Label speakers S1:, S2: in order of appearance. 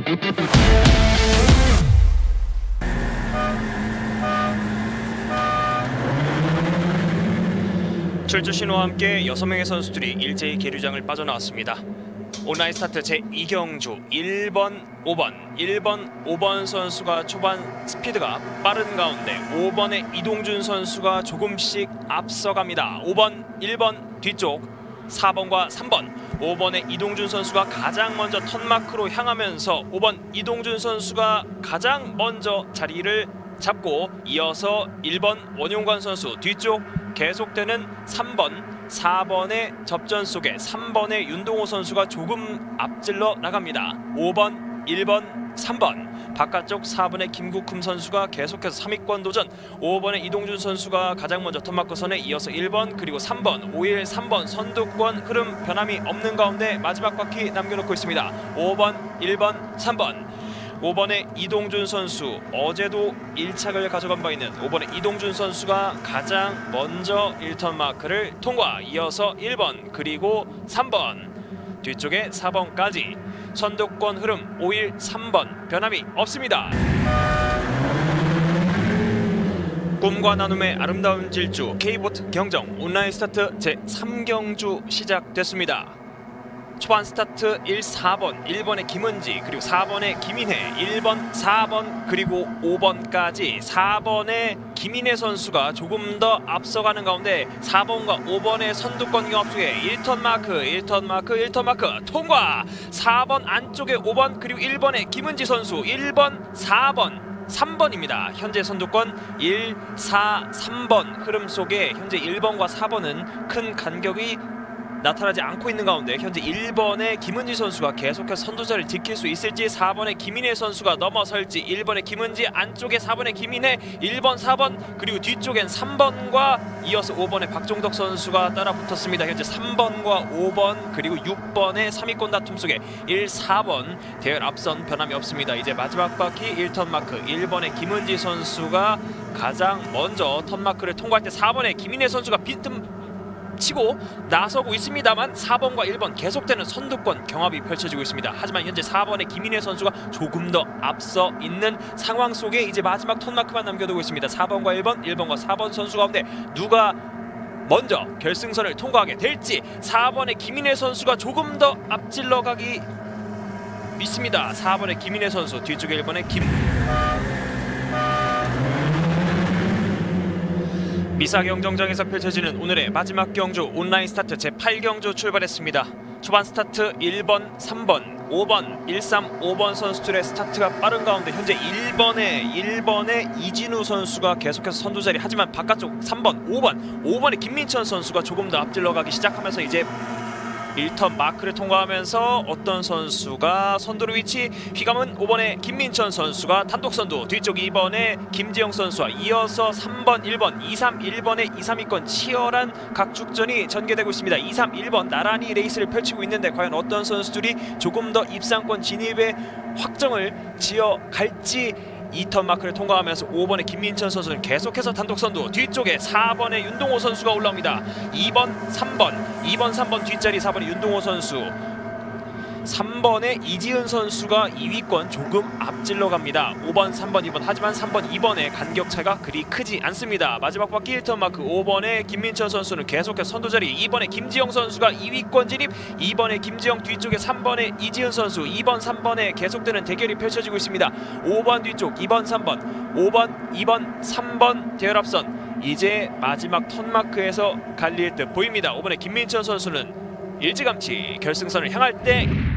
S1: 출조 신호와 함께 6명의 선수들이 일제히 계류장을 빠져나왔습니다. 온라인 스타트 제2경주 1번, 5번 선수가 초반 스피드가 빠른 가운데 5번의 이동준 선수가 조금씩 앞서갑니다. 5번, 1번 뒤쪽 4번과 3번 5번의 이동준 선수가 가장 먼저 턴마크로 향하면서 5번 이동준 선수가 가장 먼저 자리를 잡고 이어서 1번 원용관 선수 뒤쪽 계속되는 3번, 4번의 접전 속에 3번의 윤동호 선수가 조금 앞질러 나갑니다. 5번, 1번, 3번 바깥쪽 4번의 김국흠 선수가 계속해서 3위권 도전 5번의 이동준 선수가 가장 먼저 턴마크 선에 이어서 1번 그리고 3번 5일 3번 선두권 흐름 변함이 없는 가운데 마지막 바퀴 남겨놓고 있습니다. 5번, 1번, 3번 5번의 이동준 선수 어제도 1착을 가져간 바 있는 5번의 이동준 선수가 가장 먼저 1턴 마크를 통과 이어서 1번 그리고 3번 뒤쪽에 4번까지 선두권 흐름 5일 3번 변함이 없습니다. 꿈과 나눔의 아름다운 질주 K보트 경정 온라인 스타트 제3경주 시작됐습니다. 초반 스타트 1, 4번, 1번의 김은지 그리고 4번의 김인혜 1번, 4번 그리고 5번까지 4번의 김인혜 선수가 조금 더 앞서가는 가운데 4번과 5번의 선두권 경합 속에 1턴 마크 통과 4번 안쪽에 5번 그리고 1번의 김은지 선수 1번, 4번 3번입니다. 현재 선두권 1, 4, 3번 흐름 속에 현재 1번과 4번은 큰 간격이 나타나지 않고 있는 가운데 현재 1번의 김은지 선수가 계속해서 선두자를 지킬 수 있을지 4번의 김인혜 선수가 넘어설지 1번의 김은지 안쪽에 4번의 김인혜 1번 4번 그리고 뒤쪽엔 3번과 이어서 5번의 박종덕 선수가 따라 붙었습니다. 현재 3번과 5번 그리고 6번의 3위권 다툼 속에 1, 4번 대열 앞선 변함이 없습니다. 이제 마지막 바퀴 1턴 마크 1번의 김은지 선수가 가장 먼저 턴마크를 통과할 때 4번의 김인혜 선수가 빈틈 치고 나서고 있습니다만 4번과 1번 계속되는 선두권 경합이 펼쳐지고 있습니다. 하지만 현재 4번의 김인혜 선수가 조금 더 앞서 있는 상황 속에 이제 마지막 턴마크만 남겨두고 있습니다. 4번과 1번, 1번과 4번 선수 가운데 누가 먼저 결승선을 통과하게 될지 4번의 김인혜 선수가 조금 더 앞질러 가기 믿습니다. 4번의 김인혜 선수 뒤쪽에 1번의 미사경정장에서 펼쳐지는 오늘의 마지막 경주 온라인 스타트 제8경주 출발했습니다. 초반 스타트 1번, 3번, 5번, 1, 3, 5번 선수들의 스타트가 빠른 가운데 현재 1번의 이진우 선수가 계속해서 선두자리 하지만 바깥쪽 3번, 5번의 김민천 선수가 조금 더 앞질러 가기 시작하면서 이제 1턴 마크를 통과하면서 어떤 선수가 선두로 위치 휘감은 5번의 김민천 선수가 단독 선두 뒤쪽 2번의 김지영 선수와 이어서 3번, 1번, 2, 3, 1번의 2, 3위권 치열한 각축전이 전개되고 있습니다. 2, 3, 1번 나란히 레이스를 펼치고 있는데 과연 어떤 선수들이 조금 더 입상권 진입의 확정을 지어갈지 2턴 마크를 통과하면서 5번의 김민천 선수는 계속해서 단독 선두 뒤쪽에 4번의 윤동호 선수가 올라옵니다. 2번, 3번 뒷자리 4번의 윤동호 선수 3번의 이지은 선수가 2위권 조금 앞질러 갑니다. 5번, 3번, 2번 하지만 3번, 2번의 간격 차가 그리 크지 않습니다. 마지막 바퀴 1턴 마크 5번의 김민천 선수는 계속해서 선두자리 2번의 김지영 선수가 2위권 진입 2번의 김지영 뒤쪽에 3번의 이지은 선수 2번, 3번에 계속되는 대결이 펼쳐지고 있습니다. 5번 뒤쪽 2번, 3번 5번, 2번, 3번 대열 앞선 이제 마지막 턴마크에서 갈릴 듯 보입니다. 5번의 김민천 선수는 일찌감치 결승선을 향할 때